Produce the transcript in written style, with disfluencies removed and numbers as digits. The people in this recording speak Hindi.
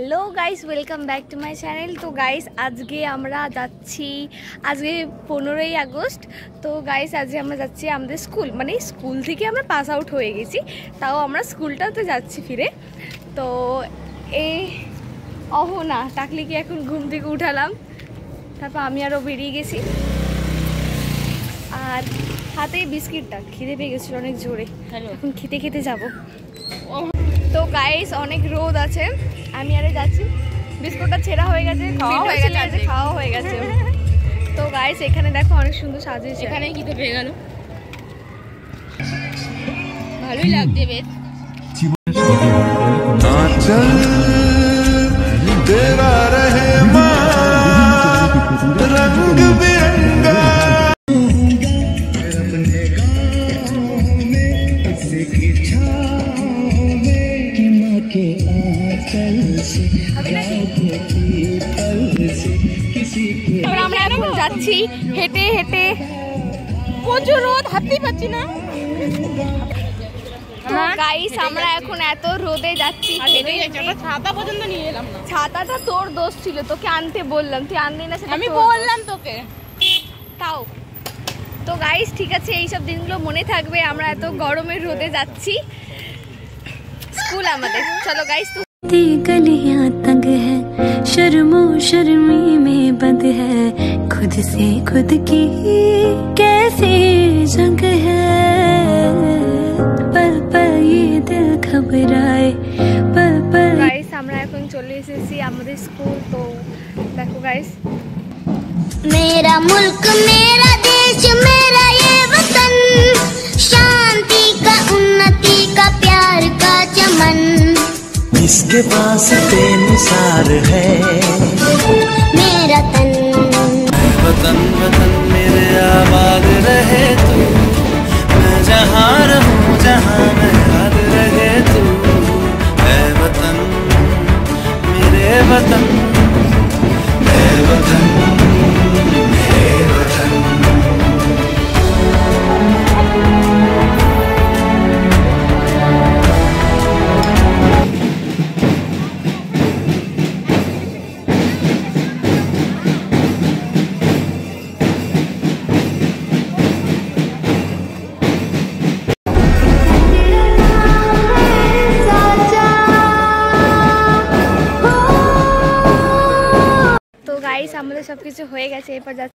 Hello guys, welcome back to my channel. तो गाइस आज के আমরা যাচ্ছি, আজকে 15ই আগস্ট। তো গাইস আজকে আমরা যাচ্ছি আমাদের স্কুল, মানে স্কুল থেকে আমরা পাস আউট হয়ে গেছি, তাও আমরা স্কুলটাতে যাচ্ছি ফিরে। তো এই অহনা টাকলিকে এখন ঘুম থেকে উঠালাম, তারপর আমি আরও বেরিয়ে গেছি। আর হাতে বিস্কিটটা খিদে পেয়ে গেছিলো অনেক জোরে, এখন খেতে খেতে যাব। তো গাইস অনেক রোদ আছে, আমি আরে যাচ্ছি। বিস্কুটটা ছেঁড়া হয়ে গেছে, খাওয়া হয়ে গেছে। তো গাইস এখানে দেখো অনেক সুন্দর সাজিয়েছে, এখানে খিদে পেয়ে গেল, ভালোই লাগছে বেশ। আমরা এখন যাচ্ছি হেঁটে হেঁটে, প্রচুর রোদ, হাঁটতেই পারছি না। গাইস আমরা এখন এত রোদে যাচ্ছি, ছাতা পর্যন্ত নিয়ে এলাম না। ছাতাটা তোর দোষ ছিল, তোকে আনতে বললাম, তুই আনলি না। আমি বললাম তোকে, তাও তো গাইস ঠিক আছে, এইসব দিনগুলো মনে থাকবে। আমরা এত গরমের রোদে যাচ্ছি স্কুল আমাদের। চলো গাইস। गलियां तंग है, शर्मो शर्मी में बंद है, खुद से खुद की कैसी जंग है, पल पल ये दिल घबराए, पल पल। गाइस আমরা এখন চলে এসেছি আমাদের স্কুল। তো দেখো গাইস, मेरा मुल्क मेरा देश मेरा ये वतन, शांति का उन्नति का प्यार का चमन, इसके पास बेमिसाल है मेरा तन। वतन वतन मेरे आबाद रहे तू, मैं जहाँ रहूँ जहाँ मैं याद रहे तू, है वतन मेरे वतन, है वतन मेरे वतन। তো গাইস আমাদের সবকিছু হয়ে গেছে, এরপর